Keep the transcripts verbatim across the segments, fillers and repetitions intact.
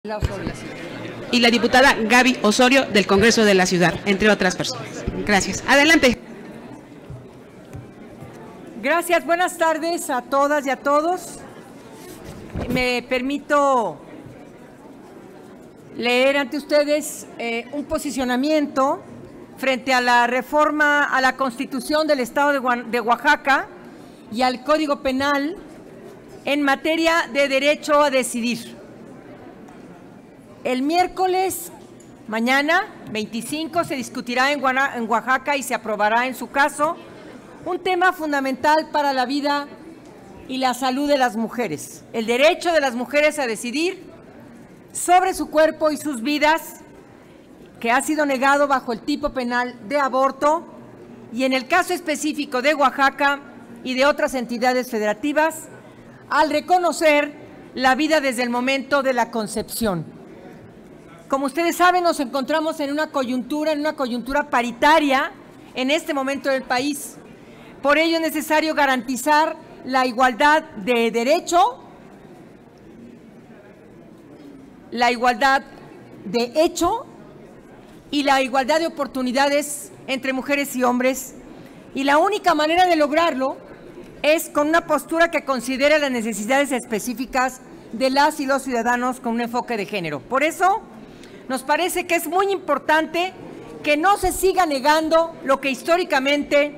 Y la diputada Gaby Osorio del Congreso de la Ciudad, entre otras personas. Gracias. Adelante. Gracias. Buenas tardes a todas y a todos. Me permito leer ante ustedes eh, un posicionamiento frente a la reforma a la Constitución del Estado de, de Oaxaca y al Código Penal en materia de derecho a decidir. El miércoles, mañana, veinticinco, se discutirá en Oaxaca y se aprobará en su caso un tema fundamental para la vida y la salud de las mujeres, el derecho de las mujeres a decidir sobre su cuerpo y sus vidas, que ha sido negado bajo el tipo penal de aborto, y en el caso específico de Oaxaca y de otras entidades federativas, al reconocer la vida desde el momento de la concepción. Como ustedes saben, nos encontramos en una coyuntura, en una coyuntura paritaria en este momento del país. Por ello es necesario garantizar la igualdad de derecho, la igualdad de hecho y la igualdad de oportunidades entre mujeres y hombres. Y la única manera de lograrlo es con una postura que considere las necesidades específicas de las y los ciudadanos con un enfoque de género. Por eso nos parece que es muy importante que no se siga negando lo que históricamente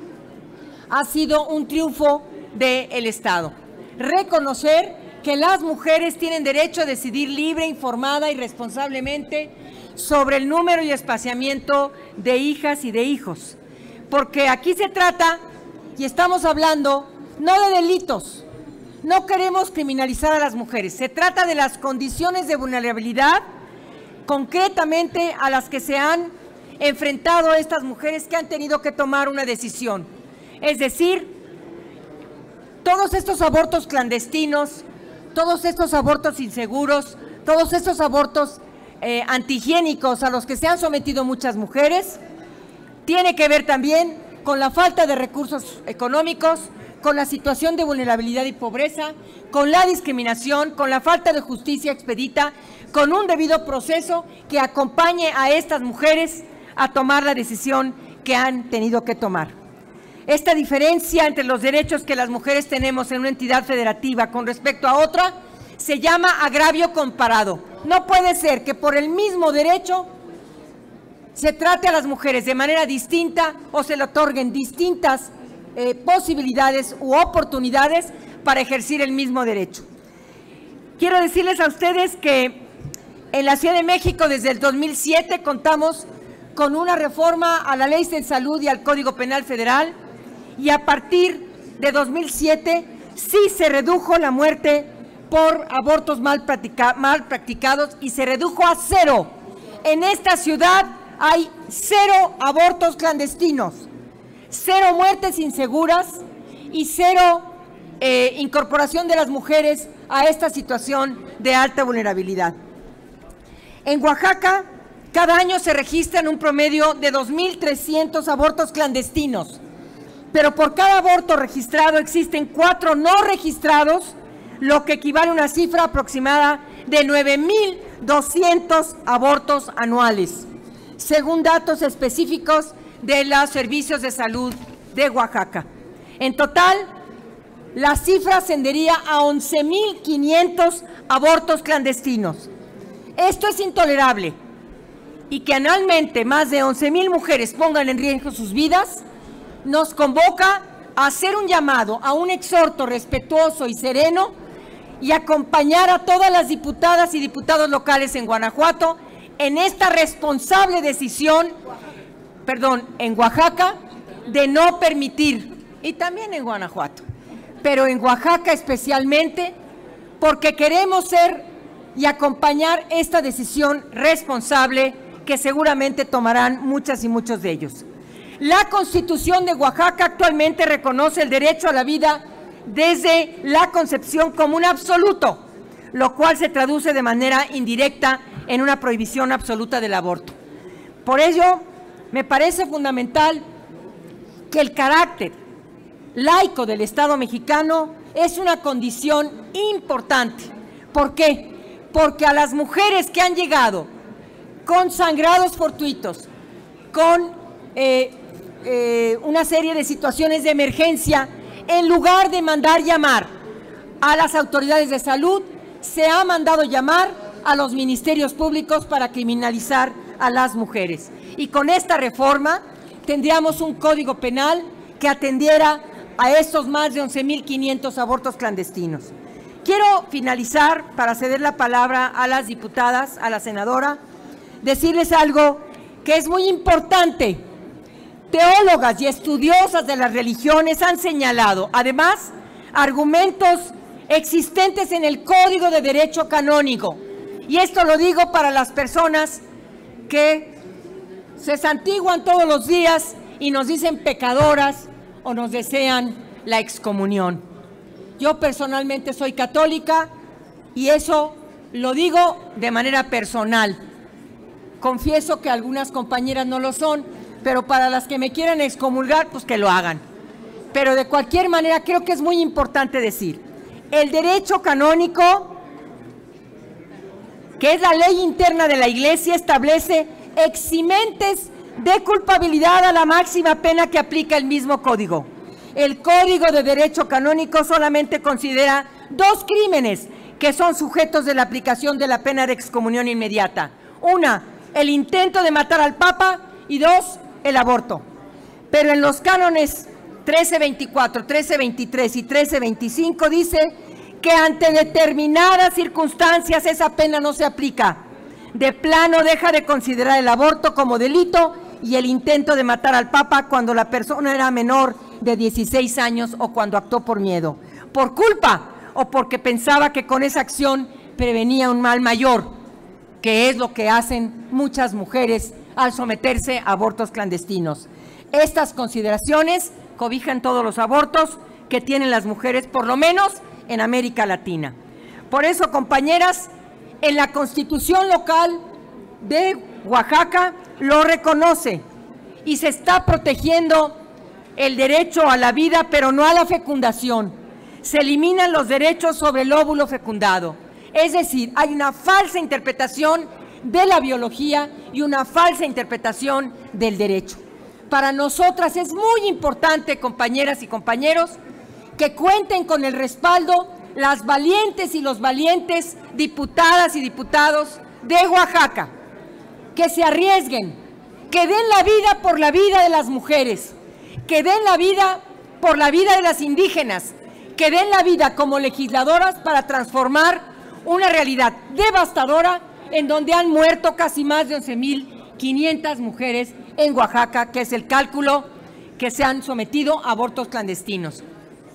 ha sido un triunfo del Estado. Reconocer que las mujeres tienen derecho a decidir libre, informada y responsablemente sobre el número y espaciamiento de hijas y de hijos. Porque aquí se trata, y estamos hablando, no de delitos, no queremos criminalizar a las mujeres, se trata de las condiciones de vulnerabilidad concretamente a las que se han enfrentado estas mujeres que han tenido que tomar una decisión. Es decir, todos estos abortos clandestinos, todos estos abortos inseguros, todos estos abortos eh, antihigiénicos a los que se han sometido muchas mujeres, tiene que ver también con la falta de recursos económicos, con la situación de vulnerabilidad y pobreza, con la discriminación, con la falta de justicia expedita, con un debido proceso que acompañe a estas mujeres a tomar la decisión que han tenido que tomar. Esta diferencia entre los derechos que las mujeres tenemos en una entidad federativa con respecto a otra se llama agravio comparado. No puede ser que por el mismo derecho se trate a las mujeres de manera distinta o se le otorguen distintas eh, posibilidades u oportunidades para ejercer el mismo derecho. Quiero decirles a ustedes que en la Ciudad de México desde el dos mil siete contamos con una reforma a la Ley de Salud y al Código Penal Federal, y a partir de dos mil siete sí se redujo la muerte por abortos mal, practica, mal practicados y se redujo a cero. En esta ciudad hay cero abortos clandestinos, cero muertes inseguras y cero eh, incorporación de las mujeres a esta situación de alta vulnerabilidad. En Oaxaca, cada año se registran un promedio de dos mil trescientos abortos clandestinos, pero por cada aborto registrado existen cuatro no registrados, lo que equivale a una cifra aproximada de nueve mil doscientos abortos anuales, según datos específicos de los servicios de salud de Oaxaca. En total, la cifra ascendería a once mil quinientos abortos clandestinos. Esto es intolerable, y que anualmente más de once mil mujeres pongan en riesgo sus vidas nos convoca a hacer un llamado, a un exhorto respetuoso y sereno, y acompañar a todas las diputadas y diputados locales en Guanajuato en esta responsable decisión, perdón, en Oaxaca, de no permitir, y también en Guanajuato, pero en Oaxaca especialmente, porque queremos ser y acompañar esta decisión responsable que seguramente tomarán muchas y muchos de ellos. La Constitución de Oaxaca actualmente reconoce el derecho a la vida desde la concepción como un absoluto, lo cual se traduce de manera indirecta en una prohibición absoluta del aborto. Por ello, me parece fundamental que el carácter laico del Estado mexicano es una condición importante. ¿Por qué? porque a las mujeres que han llegado con sangrados fortuitos, con eh, eh, una serie de situaciones de emergencia, en lugar de mandar llamar a las autoridades de salud, se ha mandado llamar a los ministerios públicos para criminalizar a las mujeres. Y con esta reforma tendríamos un código penal que atendiera a estos más de once mil quinientos abortos clandestinos. Quiero finalizar, para ceder la palabra a las diputadas, a la senadora, decirles algo que es muy importante. Teólogas y estudiosas de las religiones han señalado, además, argumentos existentes en el Código de Derecho Canónico. Y esto lo digo para las personas que se santiguan todos los días y nos dicen pecadoras o nos desean la excomunión. Yo personalmente soy católica y eso lo digo de manera personal. Confieso que algunas compañeras no lo son, pero para las que me quieran excomulgar, pues que lo hagan. Pero de cualquier manera creo que es muy importante decir, el derecho canónico, que es la ley interna de la Iglesia, establece eximentes de culpabilidad a la máxima pena que aplica el mismo código. El Código de Derecho Canónico solamente considera dos crímenes que son sujetos de la aplicación de la pena de excomunión inmediata. Una, el intento de matar al Papa, y dos, el aborto. Pero en los cánones trece veinticuatro, trece veintitrés y trece veinticinco dice que ante determinadas circunstancias esa pena no se aplica. De plano deja de considerar el aborto como delito y el intento de matar al Papa cuando la persona era menor de dieciséis años o cuando actuó por miedo, por culpa o porque pensaba que con esa acción prevenía un mal mayor, que es lo que hacen muchas mujeres al someterse a abortos clandestinos. Estas consideraciones cobijan todos los abortos que tienen las mujeres, por lo menos en América Latina. Por eso, compañeras, en la Constitución local de Oaxaca lo reconoce y se está protegiendo el derecho a la vida, pero no a la fecundación. Se eliminan los derechos sobre el óvulo fecundado. Es decir, hay una falsa interpretación de la biología y una falsa interpretación del derecho. Para nosotras es muy importante, compañeras y compañeros, que cuenten con el respaldo las valientes y los valientes diputadas y diputados de Oaxaca, que se arriesguen, que den la vida por la vida de las mujeres, que den la vida por la vida de las indígenas, que den la vida como legisladoras para transformar una realidad devastadora en donde han muerto casi más de once mil quinientas mujeres en Oaxaca, que es el cálculo que se han sometido a abortos clandestinos.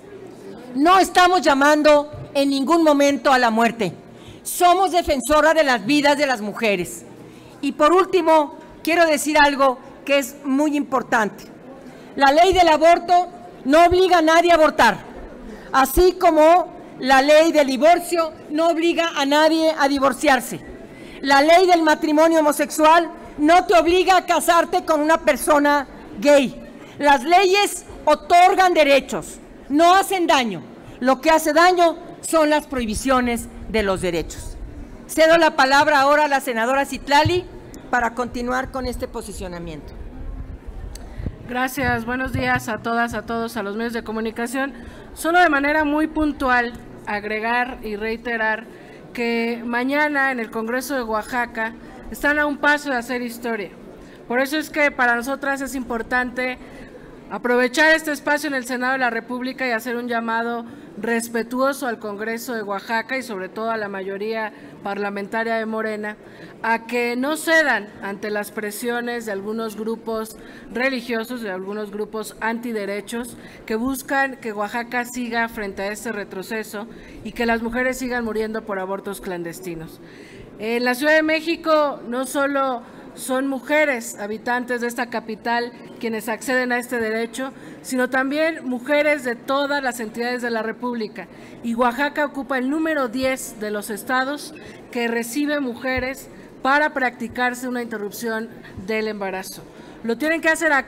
No estamos llamando en ningún momento a la muerte. Somos defensoras de las vidas de las mujeres. Y por último, quiero decir algo que es muy importante. La ley del aborto no obliga a nadie a abortar, así como la ley del divorcio no obliga a nadie a divorciarse. La ley del matrimonio homosexual no te obliga a casarte con una persona gay. Las leyes otorgan derechos, no hacen daño. Lo que hace daño son las prohibiciones de los derechos. Cedo la palabra ahora a la senadora Citlali para continuar con este posicionamiento. Gracias, buenos días a todas, a todos, a los medios de comunicación. Solo de manera muy puntual agregar y reiterar que mañana en el Congreso de Oaxaca están a un paso de hacer historia. Por eso es que para nosotras es importante aprovechar este espacio en el Senado de la República y hacer un llamado respetuoso al Congreso de Oaxaca y sobre todo a la mayoría parlamentaria de Morena, a que no cedan ante las presiones de algunos grupos religiosos, de algunos grupos antiderechos, que buscan que Oaxaca siga frente a este retroceso y que las mujeres sigan muriendo por abortos clandestinos. En la Ciudad de México no solo son mujeres habitantes de esta capital quienes acceden a este derecho, sino también mujeres de todas las entidades de la República. Y Oaxaca ocupa el número diez de los estados que recibe mujeres para practicarse una interrupción del embarazo. Lo tienen que hacer acá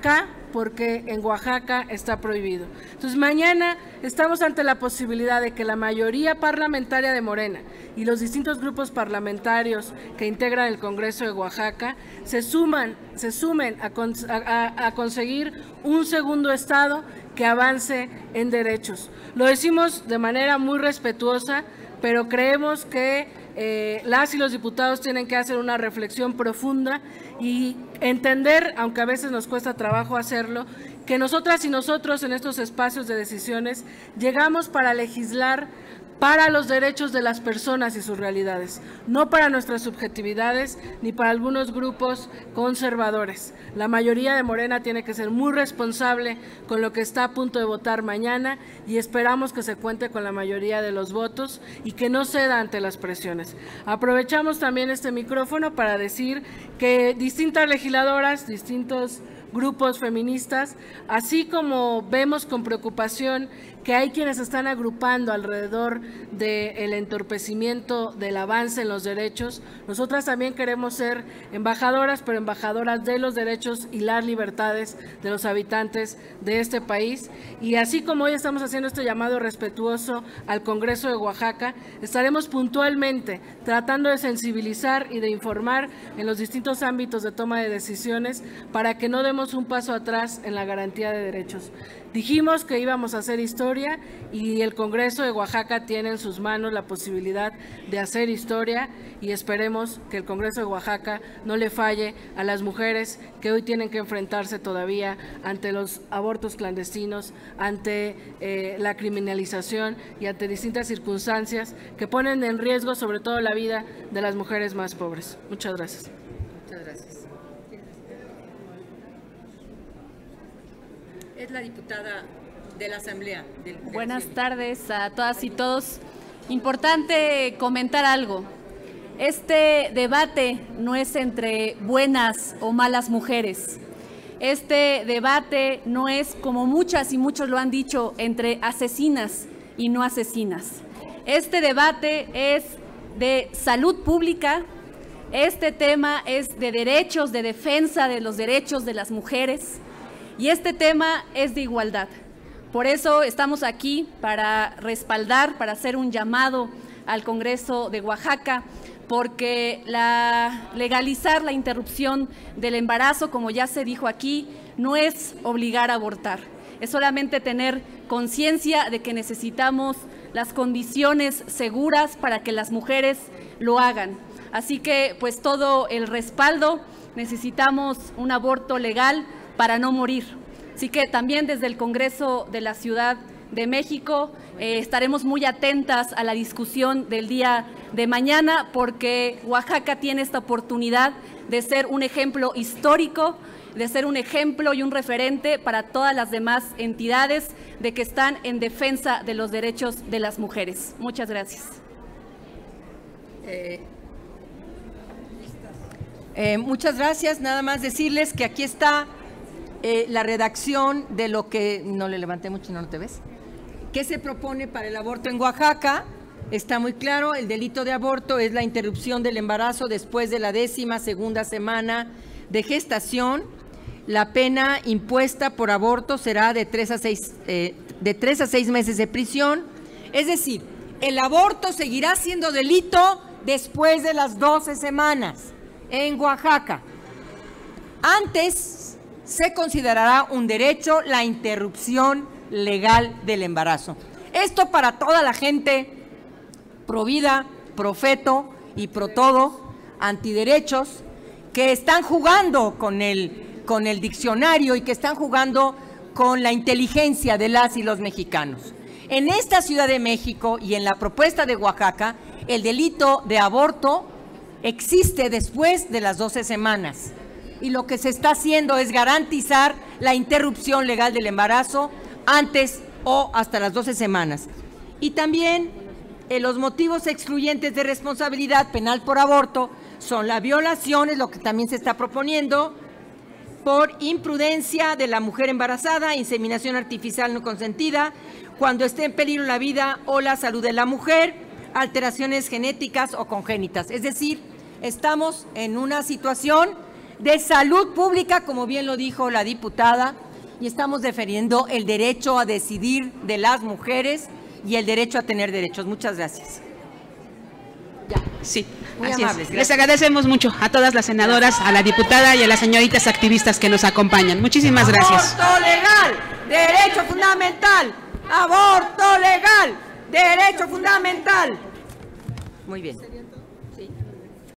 porque en Oaxaca está prohibido. Entonces mañana estamos ante la posibilidad de que la mayoría parlamentaria de Morena y los distintos grupos parlamentarios que integran el Congreso de Oaxaca se suman, se sumen a, a, a conseguir un segundo estado que avance en derechos. Lo decimos de manera muy respetuosa, pero creemos que eh, las y los diputados tienen que hacer una reflexión profunda y entender, aunque a veces nos cuesta trabajo hacerlo, que nosotras y nosotros en estos espacios de decisiones llegamos para legislar para los derechos de las personas y sus realidades, no para nuestras subjetividades ni para algunos grupos conservadores. La mayoría de Morena tiene que ser muy responsable con lo que está a punto de votar mañana y esperamos que se cuente con la mayoría de los votos y que no ceda ante las presiones. Aprovechamos también este micrófono para decir que distintas legisladoras, distintos grupos feministas, así como vemos con preocupación que hay quienes están agrupando alrededor del entorpecimiento del avance en los derechos, nosotras también queremos ser embajadoras, pero embajadoras de los derechos y las libertades de los habitantes de este país. Y así como hoy estamos haciendo este llamado respetuoso al Congreso de Oaxaca, estaremos puntualmente tratando de sensibilizar y de informar en los distintos ámbitos de toma de decisiones para que no demos un paso atrás en la garantía de derechos. Dijimos que íbamos a hacer historia y el Congreso de Oaxaca tiene en sus manos la posibilidad de hacer historia y esperemos que el Congreso de Oaxaca no le falle a las mujeres que hoy tienen que enfrentarse todavía ante los abortos clandestinos, ante eh, la criminalización y ante distintas circunstancias que ponen en riesgo sobre todo la vida de las mujeres más pobres. Muchas gracias. Muchas gracias. Es la diputada de la Asamblea. Del, del Buenas tardes a todas y todos. Importante comentar algo. Este debate no es entre buenas o malas mujeres. Este debate no es, como muchas y muchos lo han dicho, entre asesinas y no asesinas. Este debate es de salud pública. Este tema es de derechos, de defensa de los derechos de las mujeres. Y este tema es de igualdad. Por eso estamos aquí para respaldar, para hacer un llamado al Congreso de Oaxaca, porque la, legalizar la interrupción del embarazo, como ya se dijo aquí, no es obligar a abortar. Es solamente tener conciencia de que necesitamos las condiciones seguras para que las mujeres lo hagan. Así que, pues, todo el respaldo, necesitamos un aborto legal para no morir. Así que también desde el Congreso de la Ciudad de México eh, estaremos muy atentas a la discusión del día de mañana, porque Oaxaca tiene esta oportunidad de ser un ejemplo histórico, de ser un ejemplo y un referente para todas las demás entidades de que están en defensa de los derechos de las mujeres. Muchas gracias. Eh, eh, muchas gracias. Nada más decirles que aquí está Eh, la redacción de lo que, no le levanté mucho, no, no te ves, ¿qué se propone para el aborto en Oaxaca? Está muy claro, el delito de aborto es la interrupción del embarazo después de la décima segunda semana de gestación. La pena impuesta por aborto será de tres a seis, eh, de tres a seis meses de prisión, es decir, el aborto seguirá siendo delito después de las doce semanas en Oaxaca. Antes se considerará un derecho la interrupción legal del embarazo. Esto para toda la gente pro vida, pro feto y pro todo, antiderechos, que están jugando con el, con el diccionario y que están jugando con la inteligencia de las y los mexicanos. En esta Ciudad de México y en la propuesta de Oaxaca, el delito de aborto existe después de las doce semanas. Y lo que se está haciendo es garantizar la interrupción legal del embarazo antes o hasta las doce semanas. Y también eh, los motivos excluyentes de responsabilidad penal por aborto son la violación, es lo que también se está proponiendo, por imprudencia de la mujer embarazada, inseminación artificial no consentida, cuando esté en peligro la vida o la salud de la mujer, alteraciones genéticas o congénitas. Es decir, estamos en una situación de salud pública, como bien lo dijo la diputada, y estamos defendiendo el derecho a decidir de las mujeres y el derecho a tener derechos. Muchas gracias. Ya. Sí, Muy así amables, es. gracias. Les agradecemos mucho a todas las senadoras, a la diputada y a las señoritas activistas que nos acompañan. Muchísimas gracias. Aborto legal, derecho fundamental. Aborto legal, derecho fundamental. Muy bien. Sí.